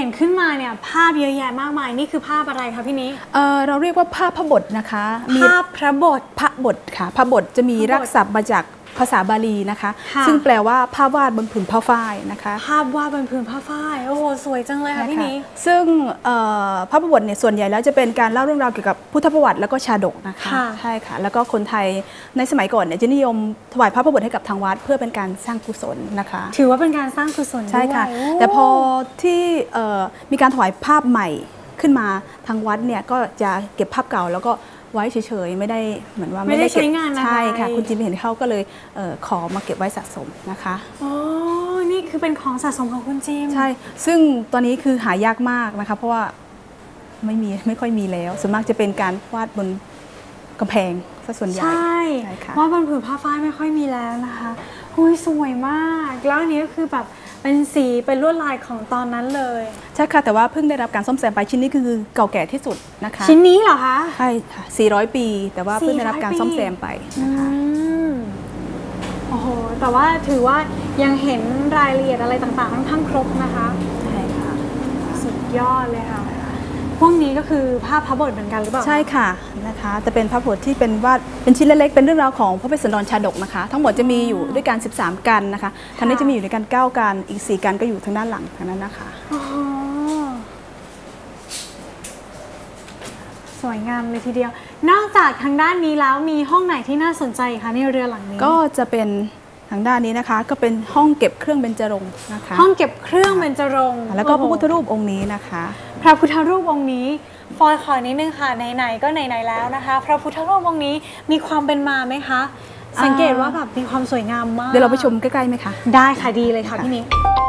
ห็นขึ้นมาเนี่ยภาพเยอะแยะมากมายนี่คือภาพอะไรคะพี่นี้เราเรียกว่าภาพพระบทนะคะภาพพระบทพระบทค่ะพระบทจะมีรากศัพท์มาจากภาษาบาลีนะคะซึ่งแปลว่าภาพวาดบนผืนผ้าฝ้ายนะคะภาพวาดบนผืนผ้าฝ้ายโอ้โหสวยจังเลยค่ะพี่นี้ซึ่งภาพพระบทเนี่ยส่วนใหญ่แล้วจะเป็นการเล่าเรื่องราวเกี่ยวกับพุทธประวัติแล้วก็ชาดกนะคะใช่ค่ะแล้วก็คนไทยในสมัยก่อนเนี่ยจะนิยมถวายภาพพระบทให้กับทางวัดเพื่อเป็นการสร้างกุศลนะคะถือว่าเป็นการสร้างกุศลใช่ค่ะแต่พอที่มีการถวายภาพใหม่ขึ้นมาทางวัดเนี่ยก็จะเก็บภาพเก่าแล้วก็ไว้เฉยๆไม่ได้เหมือนว่าไม่ได้ใช้งานใช่ค่ะคุณจิมเห็นเขาก็เลยขอมาเก็บไว้สะสมนะคะอ๋อนี่คือเป็นของสะสมของคุณจิมใช่ซึ่งตอนนี้คือหายากมากนะคะเพราะว่าไม่ค่อยมีแล้วส่วนมากจะเป็นการวาดบนกำแพงซะส่วนใหญ่ใช่วาดบนผืนผ้าฝ้ายไม่ค่อยมีแล้วนะคะหุ้ยสวยมากแล้วอันนี้ก็คือแบบเป็นสีเป็นลวดลายของตอนนั้นเลยใช่ค่ะแต่ว่าเพิ่งได้รับการซ่อมแซมไปชิ้นนี้คือเก่าแก่ที่สุดนะคะชิ้นนี้เหรอคะใช่ค่ะ400 ปีแต่ว่าเพิ่งได้รับการซ่อมแซมไปนะคะโอ้โหแต่ว่าถือว่ายังเห็นรายละเอียดอะไรต่างๆค่อนข้างครบนะคะใช่ค่ะสุดยอดเลยค่ะพวกนี้ก็คือภาพพระบทเหมือนกันหรือเปล่าใช่ค่ะนะคะแต่เป็นพระบทที่เป็นวาดเป็นชิ้นเล็กๆเป็นเรื่องราวของพระเวสสันดรชาดกนะคะทั้งหมดจะมีอยู่ด้วยกัน13 กันนะคะทางนี้จะมีอยู่ในกัน9 กันอีก4 กันก็อยู่ทางด้านหลังทางนั้นนะคะสวยงามเลยทีเดียวนอกจากทางด้านนี้แล้วมีห้องไหนที่น่าสนใจคะในเรือหลังนี้ก็จะเป็นทางด้านนี้นะคะก็เป็นห้องเก็บเครื่องเบญจรงค์นะคะห้องเก็บเครื่องเบญจรงค์แล้วก็พระพุทธรูปองค์นี้นะคะพระพุทธรูปองค์นี้ฟอยขอนิดนึงค่ะไหนๆก็ไหนๆแล้วนะคะพระพุทธรูปองค์นี้มีความเป็นมาไหมคะสังเกตว่าแบบมีความสวยงามมากเดี๋ยวเราไปชมใกล้ๆไหมคะได้ค่ะดีเลยค่ะพี่นิ้ง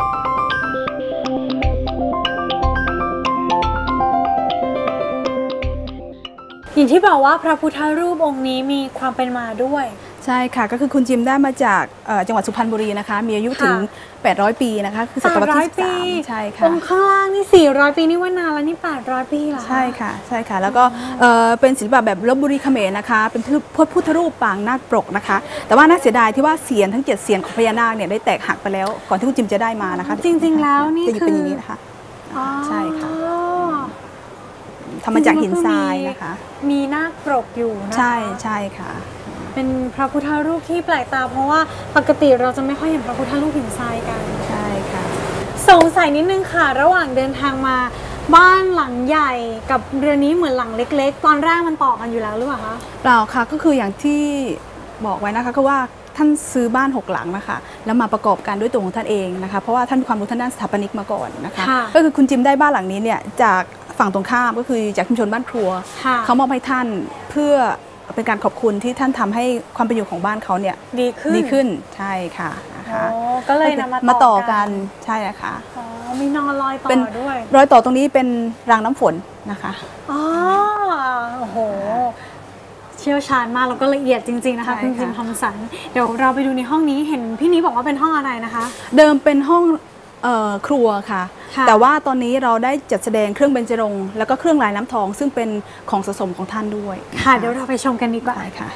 อย่างที่บอกว่าพระพุทธรูปองค์นี้มีความเป็นมาด้วยใช่ค่ะก็คือคุณจิมได้มาจากจังหวัดสุพรรณบุรีนะคะมีอายุถึง800 ปีนะคะคือศตวรรษที่13ใช่ค่ะองค์ข้างล่างนี่400 ปีนี่ว่านานแล้วนี่800 ปีเหรอใช่ค่ะใช่ค่ะแล้วก็เป็นศิลปะแบบลพบุรีเขมรนะคะเป็นพระพุทธรูปปางนาคปรกนะคะแต่ว่าน่าเสียดายที่ว่าเสียนทั้ง7 เสียนของพญานาคเนี่ยได้แตกหักไปแล้วก่อนที่คุณจิมจะได้มานะคะจริงๆแล้วนี่คือเป็นอย่างนี้นะคะใช่ค่ะทำมาจากหินทรายนะคะมีนาคปรกอยู่นะคะใช่ใช่ค่ะเป็นพระพุทธรูปที่แปลกตาเพราะว่าปกติเราจะไม่ค่อยเห็นพระพุทธรูปหินทรายกันใช่ค่ะสงสัยนิดนึงค่ะระหว่างเดินทางมาบ้านหลังใหญ่กับเรือนนี้เหมือนหลังเล็กๆตอนแรกมันต่อกันอยู่แล้วหรือเปล่าคะเปล่าค่ะก็คืออย่างที่บอกไว้นะคะก็ว่าท่านซื้อบ้าน6 หลังนะคะแล้วมาประกอบกันด้วยตัวของท่านเองนะคะเพราะว่าท่านมีความรู้ทางด้านสถาปนิกมาก่อนนะคะก็คือคุณจิมได้บ้านหลังนี้เนี่ยจากฝั่งตรงข้ามก็คือจากชุมชนบ้านครัวเขามอบให้ท่านเพื่อเป็นการขอบคุณที่ท่านทำให้ความเป็นอยู่ของบ้านเขาเนี่ยดีขึ้นใช่ค่ะนะคะก็เลยนำมาต่อกันใช่ค่ะมีนอนรอยต่อด้วยรอยต่อตรงนี้เป็นรางน้ำฝนนะคะอ๋อโอ้โหเชี่ยวชาญมากแล้วก็ละเอียดจริงๆนะคะคุณจิมทอมสันเดี๋ยวเราไปดูในห้องนี้เห็นพี่นี้บอกว่าเป็นห้องอะไรนะคะเดิมเป็นห้องครัวค่ะแต่ว่าตอนนี้เราได้จัดแสดงเครื่องเบญจรงค์แล้วก็เครื่องลายน้ำทองซึ่งเป็นของสะสมของท่านด้วยค่ะเดี๋ยวเราไปชมกันดีกว่าค่ะ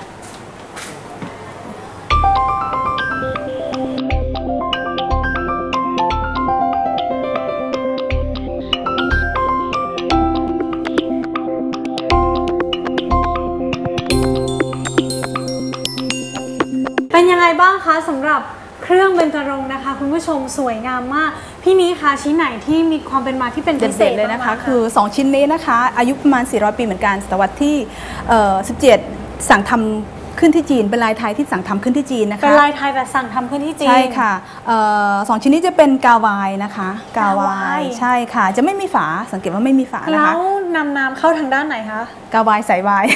เป็นยังไงบ้างคะสำหรับเครื่องเบญจรงค์นะคะคุณผู้ชมสวยงามมากพี่นี้คะชิ้นไหนที่มีความเป็นมาที่เป็นพิเศษเลยนะคะคือ2 ชิ้นนี้นะคะอายุประมาณ400 ปีเหมือนกันศตวรรษที่17สั่งทำขึ้นที่จีนเป็นลายไทยที่สั่งทำขึ้นที่จีนนะคะเป็นลายไทยแต่สั่งทำขึ้นที่จีนใช่ค่ะ2 ชิ้นนี้จะเป็นกาวายนะคะกาวายใช่ค่ะจะไม่มีฝาสังเกตว่าไม่มีฝานะคะแล้วนำน้ำเข้าทางด้านไหนคะกาวายใส่วาย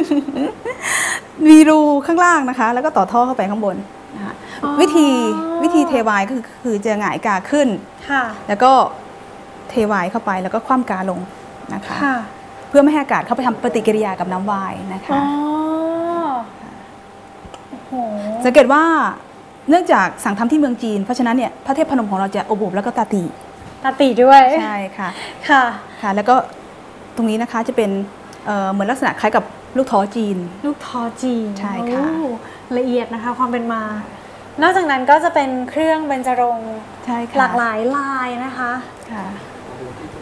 มีรูข้างล่างนะคะแล้วก็ต่อท่อเข้าไปข้างบนวิธีเทวายก็คือจะหงายกาขึ้นแล้วก็เทวายเข้าไปแล้วก็คว่ำกาลงนะคะเพื่อไม่ให้อากาศเข้าไปทำปฏิกิริยากับน้ำวายนะคะสังเกตว่าเนื่องจากสั่งทำที่เมืองจีนเพราะฉะนั้นเนี่ยพระเทพพนมของเราจะอบแล้วก็ตาตีด้วยใช่ค่ะค่ะแล้วก็ตรงนี้นะคะจะเป็นเหมือนลักษณะคล้ายกับลูกท้อจีนใช่ค่ะละเอียดนะคะความเป็นมานอกจากนั้นก็จะเป็นเครื่องเบญจรงค์หลากหลายลายนะคะ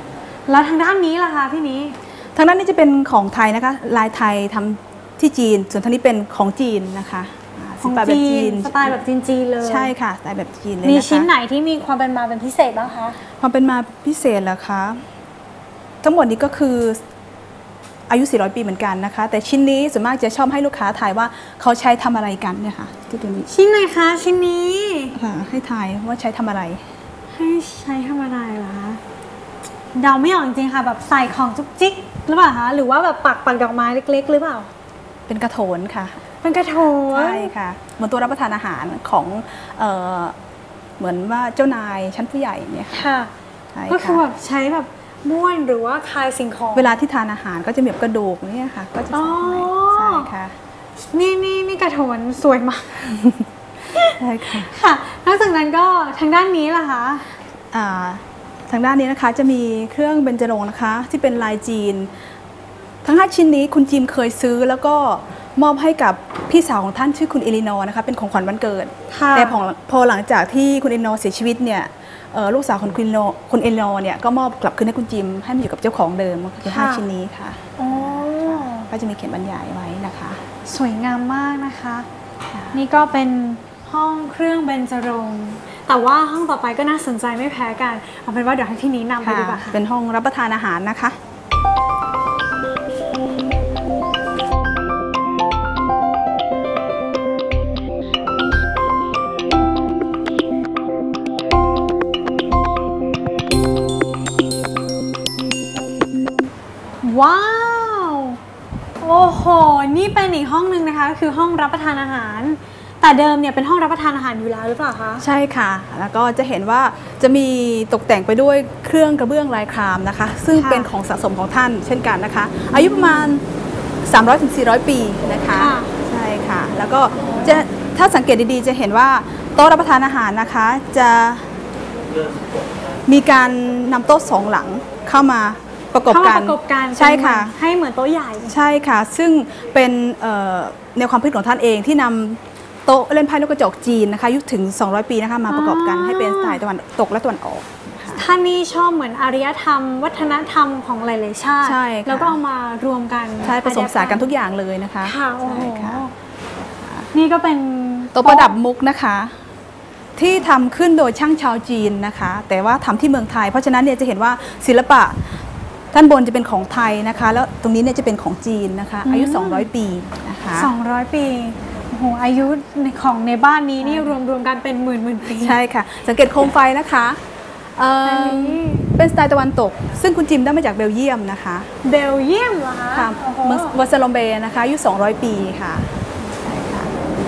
แล้วทางด้านนี้ล่ะคะพี่นี้ทางด้านนี้จะเป็นของไทยนะคะลายไทยทำที่จีนส่วนทางนี้เป็นของจีนนะคะของจีนสไตล์แบบจีนเลยใช่ค่ะสไตล์แบบจีนเลยนะคะมีชิ้นไหนที่มีความเป็นมาเป็นพิเศษบ้างคะความเป็นมาพิเศษเหรอคะทั้งหมดนี้ก็คืออายุ400 ปีเหมือนกันนะคะแต่ชิ้นนี้ส่วนมากจะชอบให้ลูกค้าทายว่าเขาใช้ทำอะไรกันเนี่ยค่ะที่ตัวนี้ชิ้นไหนคะชิ้นนี้ค่ะให้ทายว่าใช้ทำอะไรให้ใช้ทำอะไรเหรอคะเดาไม่ออกจริงๆค่ะแบบใส่ของจุกจิกหรือเปล่าคะหรือว่าแบบปักดอกไม้เล็กๆหรือเปล่าเป็นกระโถนค่ะเป็นกระโถนใช่ค่ะเหมือนตัวรับประทานอาหารของเหมือนว่าเจ้านายชั้นผู้ใหญ่เนี่ยค่ะก็คือแบบใช้แบบม้วนหรือว่าคลายสิ่งของเวลาที่ทานอาหารก็จะมีกระดูกเนี่ยค่ะก็จะใช่ค่ะนี่กระโถนสวยมากใช่ค่ะค่ะนอกจากนั้นก็ทางด้านนี้ล่ะคะทางด้านนี้นะคะจะมีเครื่องเบญจรงค์นะคะที่เป็นลายจีนทั้ง5ชิ้นนี้คุณจิมเคยซื้อแล้วก็มอบให้กับพี่สาวของท่านชื่อคุณเอลินอร์นะคะเป็นของขวัญวันเกิดแต่พอหลังจากที่คุณเอลินอร์เสียชีวิตเนี่ยลูกสาวของคุณเอลินอร์เนี่ยก็มอบกลับคืนให้คุณจิมให้มาอยู่กับเจ้าของเดิมก็คือ5ชิ้นนี้ค่ะก็จะมีเขียนบรรยายไว้นะคะสวยงามมากนะคะนี่ก็เป็นห้องเครื่องเบญจรงค์แต่ว่าห้องต่อไปก็น่าสนใจไม่แพ้กันเอาเป็นว่าเดี๋ยวให้พี่นี้นำไปดีกว่าค่ะเป็นห้องรับประทานอาหารนะคะว้าวโอ้โหนี่เป็นอีกห้องนึงนะคะคือห้องรับประทานอาหารแต่เดิมเนี่ยเป็นห้องรับประทานอาหารอยู่แล้วหรือเปล่าคะใช่ค่ะแล้วก็จะเห็นว่าจะมีตกแต่งไปด้วยเครื่องกระเบื้องลายครามนะคะซึ่งเป็นของสะสมของท่านเช่นกันนะคะอายุประมาณ 300-400 ปีนะคะใช่ค่ะแล้วก็จะถ้าสังเกตดีๆจะเห็นว่าโต๊ะรับประทานอาหารนะคะจะมีการนำโต๊ะ2หลังเข้ามาประกบกันใช่ค่ะให้เหมือนโต๊ะใหญ่ใช่ค่ะซึ่งเป็นแนวความคิดของท่านเองที่นำโต๊ะเล่นไพ่ลูกกระจกจีนนะคะอายุถึง200 ปีนะคะมาประกอบกันให้เป็นสไตล์ตะวันตกและตะวันออกท่านนี่ชอบเหมือนอารยธรรมวัฒนธรรมของหลายๆชาติแล้วก็เอามารวมกันใช่ผสมผสานกันทุกอย่างเลยนะคะค่ะโอ้โหนี่ก็เป็นโต๊ะประดับมุกนะคะที่ทำขึ้นโดยช่างชาวจีนนะคะแต่ว่าทำที่เมืองไทยเพราะฉะนั้นเนี่ยจะเห็นว่าศิลปะด้านบนจะเป็นของไทยนะคะแล้วตรงนี้เนี่ยจะเป็นของจีนนะคะอายุ200 ปีนะคะ 200 ปีโอ้โหอายุของในบ้านนี้นี่รวมกันเป็นหมื่นปีใช่ค่ะสังเกตโคมไฟนะคะเป็นสไตล์ตะวันตกซึ่งคุณจิมได้มาจากเบลเยียมนะคะเบลเยียมเหรอคะค่ะเมืองวาซาลอมเบนะคะอายุ200 ปีค่ะใช่ค่ะ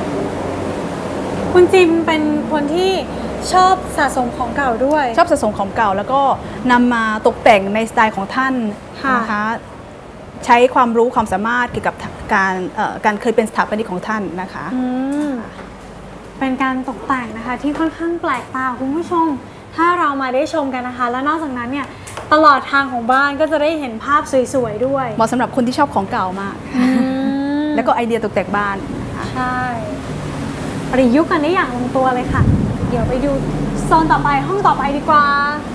คุณจิมเป็นคนที่ชอบสะสมของเก่าด้วยชอบสะสมของเก่าแล้วก็นำมาตกแต่งในสไตล์ของท่านนะคะใช้ความรู้ความสามารถเกี่ยวกับการเคยเป็นสถาปนิกของท่านนะคะเป็นการตกแต่งนะคะที่ค่อนข้างแปลกตาคุณผู้ชมถ้าเรามาได้ชมกันนะคะแล้วนอกจากนั้นเนี่ยตลอดทางของบ้านก็จะได้เห็นภาพสวยๆด้วยเหมาะสำหรับคนที่ชอบของเก่ามากแล้วก็ไอเดียตกแต่งบ้านใช่ประยุกต์กันได้อย่างลงตัวเลยค่ะเดี๋ยวไปดูโซนต่อไปห้องต่อไปดีกว่า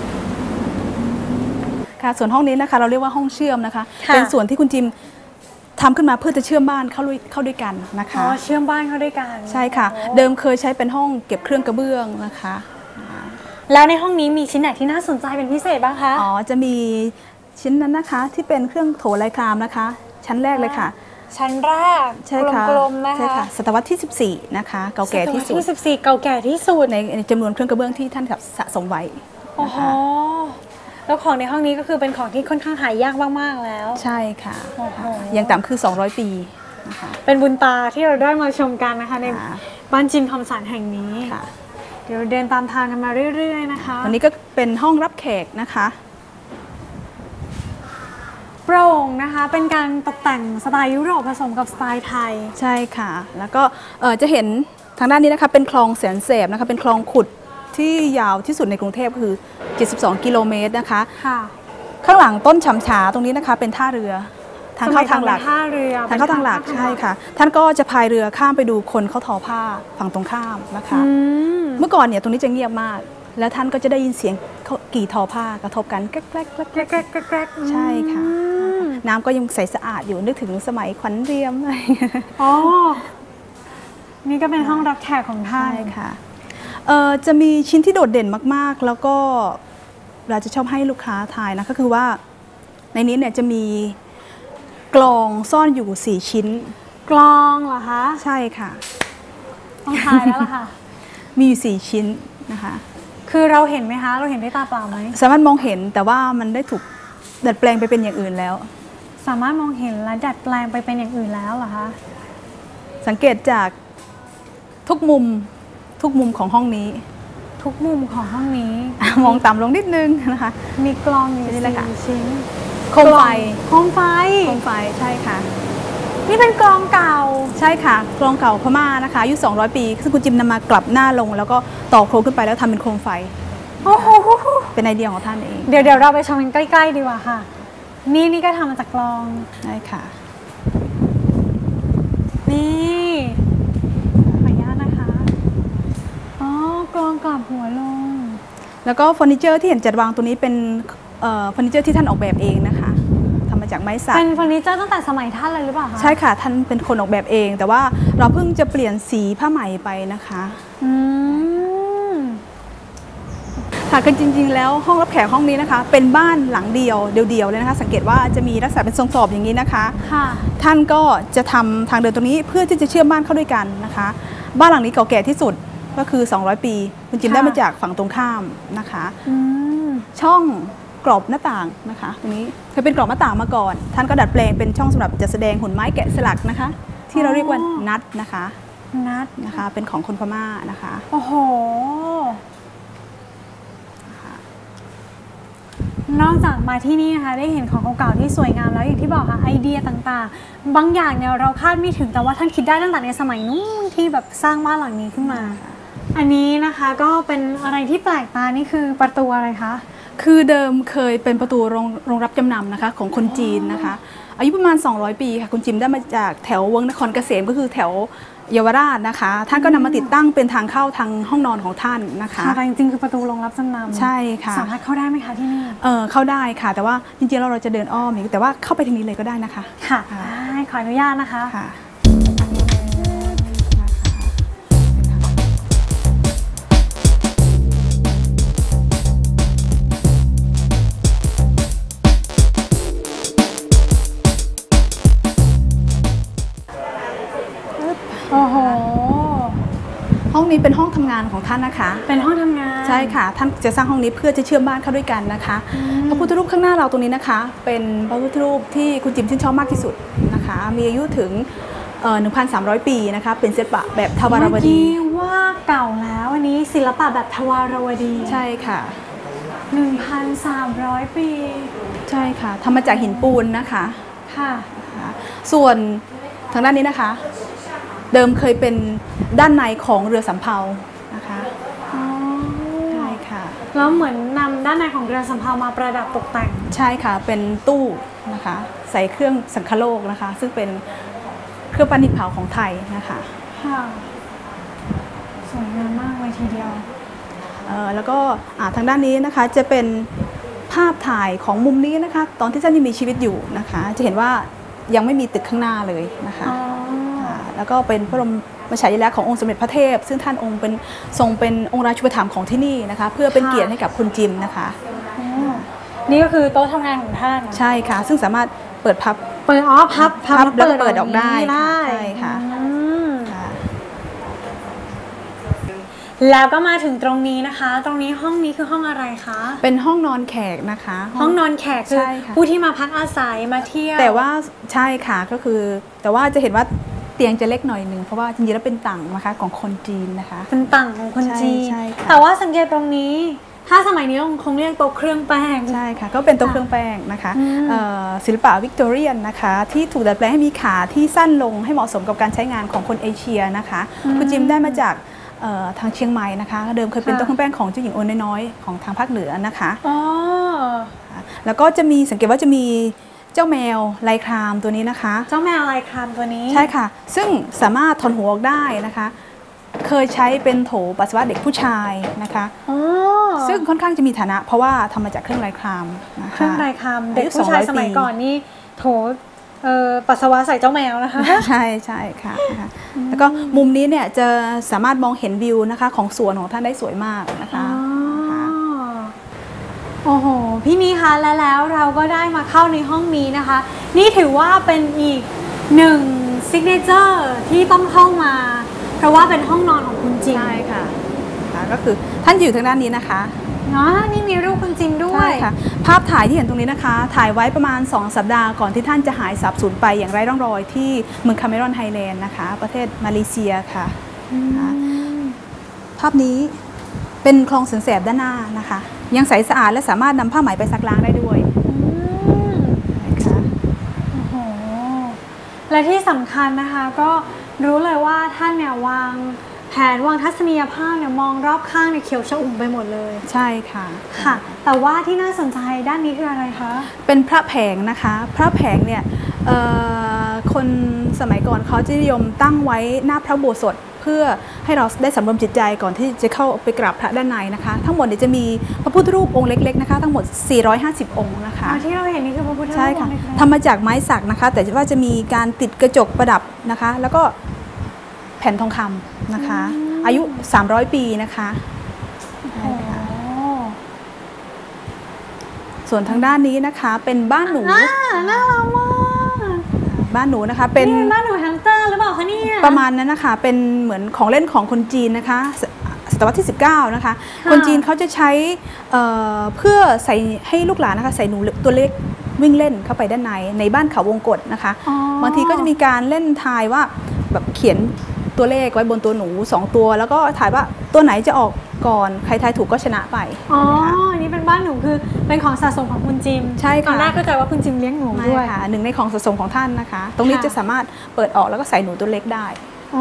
ค่ะส่วนห้องนี้นะคะเราเรียกว่าห้องเชื่อมนะคะเป็นส่วนที่คุณจิมทำขึ้นมาเพื่อจะเชื่อมบ้านเข้าด้วยกันนะคะเชื่อมบ้านเข้าด้วยกันใช่ค่ะเดิมเคยใช้เป็นห้องเก็บเครื่องกระเบื้องนะคะแล้วในห้องนี้มีชิ้นไหนที่น่าสนใจเป็นพิเศษบ้างคะจะมีชิ้นนั้นนะคะที่เป็นเครื่องโถลายครามนะคะชั้นแรกเลยค่ะชั้นแรกกลมๆนะคะใช่ค่ะศตวรรษที่14นะคะเก่าแก่ที่สุดที่14เก่าแก่ที่สุดในจำนวนเครื่องกระเบื้องที่ท่านสะสมไว้โอ้โหแล้วของในห้องนี้ก็คือเป็นของที่ค่อนข้างหายากมากๆแล้วใช่ค่ะอย่างต่ำคือ200 ปีนะคะเป็นบุญตาที่เราได้มาชมกันนะคะในบ้านจิมทอมสันแห่งนี้เดี๋ยวเดินตามทางกันมาเรื่อยๆนะคะวันนี้ก็เป็นห้องรับแขกนะคะโปร่งนะคะเป็นการตกแต่งสไตล์ยุโรปผสมกับสไตล์ไทยใช่ค่ะแล้วก็จะเห็นทางด้านนี้นะคะเป็นคลองแสนแสบนะคะเป็นคลองขุดที่ยาวที่สุดในกรุงเทพคือ72 กิโลเมตรนะคะข้างหลังต้นฉ่ำฉาตรงนี้นะคะเป็นท่าเรือทางเข้าทางหลักท่าเรือทางเข้าทางหลักใช่ค่ะท่านก็จะพายเรือข้ามไปดูคนเขาทอผ้าฝั่งตรงข้ามนะคะเมื่อก่อนเนี่ยตรงนี้จะเงียบมากแล้วท่านก็จะได้ยินเสียงกี่ทอผ้ากระทบกันแกรกแกรกแกรกแกรกแกรกใช่ค่ะน้ำก็ยังใสสะอาดอยู่นึกถึงสมัยขวัญเรียมอะไรอ๋อนี่ก็เป็นห้องรับแขกของท่านใช่ค่ะจะมีชิ้นที่โดดเด่นมากๆแล้วก็เราจะชอบให้ลูกค้าทายนะก็คือว่าในนี้เนี่ยจะมีกลองซ่อนอยู่4ชิ้นกลองเหรอคะใช่ค่ะต้องทายแล้วล่ะค่ะมีอยู่4ชิ้นนะคะคือเราเห็นไหมคะเราเห็นด้วยตาเปล่าไหมสามารถมองเห็นแต่ว่ามันได้ถูกดัดแปลงไปเป็นอย่างอื่นแล้วสามารถมองเห็นและดัดแปลงไปเป็นอย่างอื่นแล้วเหรอคะสังเกตจากทุกมุมของห้องนี้ทุกมุมของห้องนี้มองต่ำลงนิดนึงนะคะมีกลองอยู่4 ชิ้นโคมไฟโคมไฟใช่ค่ะนี่เป็นกลองเก่าใช่ค่ะกลองเก่าพม่านะคะอายุ200 ปีซึ่งคุณจิมนำมากลับหน้าลงแล้วก็ต่อโครงขึ้นไปแล้วทำเป็นโคมไฟโอ้โหเป็นไอเดียของท่านเองเดี๋ยวเราไปชมกันใกล้ๆดีกว่าค่ะนี่ก็ทำมาจากกลองใช่ค่ะนี่ขออนุญาตนะคะอ๋อกลองกลับหัวลงแล้วก็เฟอร์นิเจอร์ที่เห็นจัดวางตัวนี้เป็นเฟอร์นิเจอร์ที่ท่านออกแบบเองนะคะทำมาจากไม้สักเป็นเฟอร์นิเจอร์ตั้งแต่สมัยท่านเลยหรือเปล่าคะใช่ค่ะท่านเป็นคนออกแบบเองแต่ว่าเราเพิ่งจะเปลี่ยนสีผ้าไหมไปนะคะค่ะคือจริงๆแล้วห้องรับแขกห้องนี้นะคะเป็นบ้านหลังเดียวเลยนะคะสังเกตว่าจะมีลักษณะเป็นทรงสอบอย่างนี้นะคะท่านก็จะทำทางเดินตรงนี้เพื่อที่จะเชื่อมบ้านเข้าด้วยกันนะคะบ้านหลังนี้เก่าแก่ที่สุดก็คือ200 ปีคุณจิมได้มาจากฝั่งตรงข้ามนะคะช่องกรอบหน้าต่างนะคะตรงนี้เคยเป็นกรอบหน้าต่างมาก่อนท่านก็ดัดแปลงเป็นช่องสำหรับจัดแสดงหุ่นไม้แกะสลักนะคะที่เราเรียกว่านัดนะคะเป็นของคนพม่านะคะโอ้โหนอกจากมาที่นี่นะคะได้เห็นของเก่าๆที่สวยงามแล้วอย่างที่บอกค่ะไอเดียต่างๆบางอย่างเนี่ยเราคาดไม่ถึงแต่ว่าท่านคิดได้ตั้งแต่ในสมัยนู้นที่แบบสร้างบ้านหลังนี้ขึ้นมาอันนี้นะคะก็เป็นอะไรที่แปลกตานี่คือประตูอะไรคะคือเดิมเคยเป็นประตูโรงรับจำนำนะคะของคนจีนนะคะอายุประมาณ200 ปีค่ะคุณจิมได้มาจากแถวเวิ้งนครเกษมก็คือแถวเยาวราชนะคะท่านก็นำมาติดตั้งเป็นทางเข้าทางห้องนอนของท่านนะคะจริงๆคือประตูโรงรับจำนำใช่ค่ะสามารถเข้าได้ไหมคะที่นี่เข้าได้ค่ะแต่ว่าจริงๆเราจะเดินอ้อมแต่ว่าเข้าไปทางนี้เลยก็ได้นะคะค่ะขออนุญาตนะคะค่ะโอ้โหห้องนี้เป็นห้องทำงานของท่านนะคะเป็นห้องทำงานใช่ค่ะท่านจะสร้างห้องนี้เพื่อจะเชื่อมบ้านเข้าด้วยกันนะคะพระพุทธรูปข้างหน้าเราตรงนี้นะคะเป็นพระพุทธรูปที่คุณจิมชื่นชอบมากที่สุดนะคะมีอายุถึง1,300 ปีนะคะเป็นศิลปะแบบทวารวดีว่าเก่าแล้วอันนี้ศิลปะแบบทวารวดีใช่ค่ะ 1,300 ปีใช่ค่ะทำมาจากหินปูนนะคะค่ะส่วนทางด้านนี้นะคะเดิมเคยเป็นด้านในของเรือสำเภานะคะใช่ค่ะแล้วเหมือนนำด้านในของเรือสำเภามาประดับตกแต่งใช่ค่ะเป็นตู้นะคะใส่เครื่องสังคโลกนะคะซึ่งเป็นเครื่องปั้นดินเผาของไทยนะคะค่ะสวยงามมากเลยทีเดียวแล้วก็ทางด้านนี้นะคะจะเป็นภาพถ่ายของมุมนี้นะคะตอนที่ท่านยังมีชีวิตอยู่นะคะจะเห็นว่ายังไม่มีตึกข้างหน้าเลยนะคะแล้วก็เป็นพระบรมฉายาลักษณ์ขององค์สมเด็จพระเทพซึ่งท่านองค์เป็นทรงเป็นองค์ราชูปถัมภ์ของที่นี่นะคะเพื่อเป็นเกียรติให้กับคุณจิมนะคะนี่ก็คือโต๊ะทำงานของท่านใช่ค่ะซึ่งสามารถเปิดพับแล้วเปิดออกได้ใช่ค่ะแล้วก็มาถึงตรงนี้นะคะตรงนี้ห้องนี้คือห้องอะไรคะเป็นห้องนอนแขกนะคะห้องนอนแขกคือผู้ที่มาพักอาศัยมาเที่ยวแต่ว่าใช่ค่ะก็คือแต่ว่าจะเห็นว่าเตียงจะเล็กหน่อยหนึ่งเพราะว่าจริงๆแล้วเป็นตั่งนะคะของคนจีนนะคะเป็นตั่งของคนจีนแต่ว่าสังเกตตรงนี้ถ้าสมัยนี้คงเรียกโต๊ะเครื่องแป้งใช่ค่ะก็เป็นโต๊ะเครื่องแป้งนะคะศิลปะวิกตอเรียนนะคะที่ถูกดัดแปลงให้มีขาที่สั้นลงให้เหมาะสมกับการใช้งานของคนเอเชียนะคะคุณจิมได้มาจากทางเชียงใหม่นะคะเดิมเคยเป็นโต๊ะเครื่องแป้งของเจ้าหญิงโอนน้อยๆของทางภาคเหนือนะคะแล้วก็จะมีสังเกตว่าจะมีเจ้าแมวลายครามตัวนี้นะคะเจ้าแมวลายครามตัวนี้ใช่ค่ะซึ่งสามารถถอนหัวออกได้นะคะเคยใช้เป็นโถปัสสาวะเด็กผู้ชายนะคะซึ่งค่อนข้างจะมีฐานะเพราะว่าทำมาจากเครื่องลายครามนะคะเครื่องลายครามเด็กผู้ชายสมัยก่อนนี่โถปัสสาวะใส่เจ้าแมวนะคะใช่ใช่ค่ะแล้วก็มุมนี้เนี่ยจะสามารถมองเห็นวิวนะคะของสวนของท่านได้สวยมากนะคะโอ้โหพี่นีคะแล้วเราก็ได้มาเข้าในห้องนี้นะคะนี่ถือว่าเป็นอีกหนึ่งซิกเนเจอร์ที่ต้องเข้ามาเพราะว่าเป็นห้องนอนของคุณจิมใช่ค่ะก็คือท่านอยู่ทางด้านนี้นะคะนี่มีรูปคุณจิมด้วยใช่ค่ะภาพถ่ายที่เห็นตรงนี้นะคะถ่ายไว้ประมาณ2 สัปดาห์ก่อนที่ท่านจะหายสาบสูญไปอย่างไร้ร่องรอยที่เมืองคาเมรอนไฮแลนด์นะคะประเทศมาเลเซียค่ะภาพนี้เป็นคลองแสนแสบด้านหน้านะคะยังใสสะอาดและสามารถนำผ้าไหมไปซักล้างได้ด้วยนะคะโอ้โหและที่สำคัญนะคะก็รู้เลยว่าท่านเนี่ยวางแผนวางทัศนียภาพเนี่ยมองรอบข้างเนี่ยเขียวชอุ่มไปหมดเลยใช่ค่ะค่ะแต่ว่าที่น่าสนใจด้านนี้คืออะไรคะเป็นพระแผงนะคะพระแผงเนี่ยคนสมัยก่อนเขาจะนิยมตั้งไว้หน้าพระอุโบสถเพื่อให้เราได้สำรวมจิตใจก่อนที่จะเข้าไปกราบพระด้านในนะคะทั้งหมดเนี่ยจะมีพระพุทธรูปองค์เล็กๆนะคะทั้งหมด450องค์นะคะที่เราเห็นนี่คือพระพุทธรูปใช่ค่ะทำมาจากไม้สักนะคะแต่ว่าจะมีการติดกระจกประดับนะคะแล้วก็แผ่นทองคำนะคะอายุ300 ปีนะคะส่วนทางด้านนี้นะคะเป็นบ้านหนูน่ารักมากบ้านหนูนะคะเป็นบ้านหนูแฮมสเตอร์หรือเปล่าคะเนี่ยประมาณนั้นนะคะเป็นเหมือนของเล่นของคนจีนนะคะศตวรรษที่19นะคะคนจีนเขาจะใช้เพื่อใส่ให้ลูกหลานนะคะใส่หนูตัวเล็กวิ่งเล่นเข้าไปด้านในบ้านเขาวงกตนะคะบางทีก็จะมีการเล่นทายว่าแบบเขียนตัวเลขไว้บนตัวหนู2ตัวแล้วก็ถ่ายว่าตัวไหนจะออกก่อนใครทายถูกก็ชนะไปนี่เป็นบ้านหนูคือเป็นของสะสมของคุณจิมใช่ค่ะตอนแรกก็ใจว่าคุณจิมเลี้ยงหนูด้วยค่ะหนึ่งในของสะสมของท่านนะคะตรงนี้จะสามารถเปิดออกแล้วก็ใส่หนูตัวเล็กได้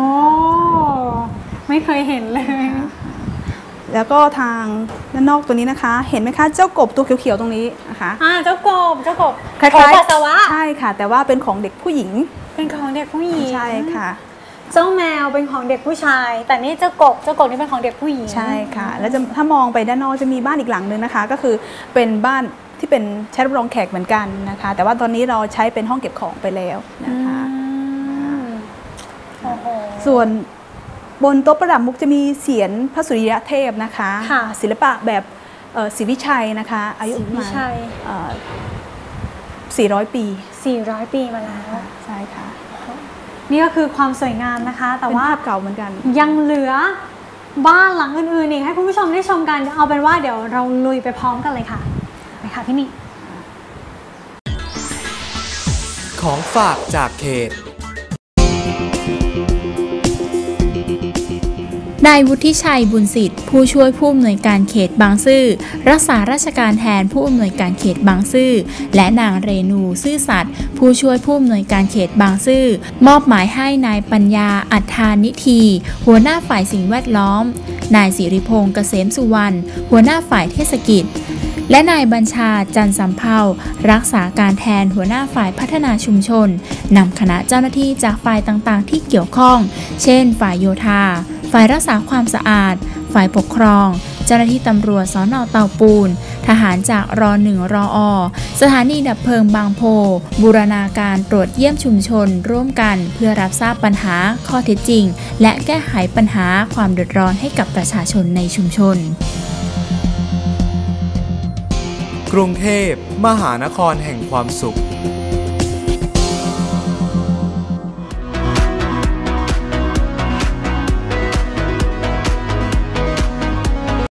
ไม่เคยเห็นเลยแล้วก็ทางด้านนอกตัวนี้นะคะเห็นไหมคะเจ้ากบตัวเขียวๆตรงนี้นะคะเจ้ากบคล้ายๆปัสสาวะใช่ค่ะแต่ว่าเป็นของเด็กผู้หญิงเป็นของเด็กผู้หญิงใช่ค่ะเจ้าแมวเป็นของเด็กผู้ชายแต่นี่เจ้ากบนี่เป็นของเด็กผู้หญิงใช่ค่ะแล้วถ้ามองไปด้านนอกจะมีบ้านอีกหลังนึงนะคะก็คือเป็นบ้านที่เป็นใช้รับรองแขกเหมือนกันนะคะแต่ว่าตอนนี้เราใช้เป็นห้องเก็บของไปแล้วนะคะส่วนบนโต๊ะประดับมุกจะมีเสียนพระสุริยะเทพนะคะศิลปะแบบศรีวิชัยนะคะอายุประมาณ400 ปี 400 ปีมาแล้วใช่ค่ะนี่ก็คือความสวยงามนะคะแต่ว่าภาพเก่าเหมือนกันยังเหลือบ้านหลังอื่นๆอีกให้คุณผู้ชมได้ชมกันเอาเป็นว่าเดี๋ยวเราลุยไปพร้อมกันเลยค่ะไปค่ะพี่นิของฝากจากเขตนายวุฒิชัยบุญสิทธิ์ผู้ช่วยผู้อำนวยการเขตบางซื่อรักษาราชการแทนผู้อำนวยการเขตบางซื่อและนางเรนูซื่อสัตย์ผู้ช่วยผู้อำนวยการเขตบางซื่อมอบหมายให้นายปัญญาอัฏฐานิธีหัวหน้าฝ่ายสิ่งแวดล้อมนายสิริพงษ์เกษมสุวรรณหัวหน้าฝ่ายเทศกิจและนายบัญชาจันทร์สำเภารักษาการแทนหัวหน้าฝ่ายพัฒนาชุมชนนำคณะเจ้าหน้าที่จากฝ่ายต่างๆที่เกี่ยวข้องเช่นฝ่ายโยธาฝ่ายรักษาความสะอาดฝ่ายปกครองเจ้าหน้าที่ตำรวจสน.เตาปูนทหารจากร1 รอ.สถานีดับเพลิงบางโพบูรณาการตรวจเยี่ยมชุมชนร่วมกันเพื่อรับทราบปัญหาข้อเท็จจริงและแก้ไขปัญหาความเดือดร้อนให้กับประชาชนในชุมชนกรุงเทพมหานครแห่งความสุข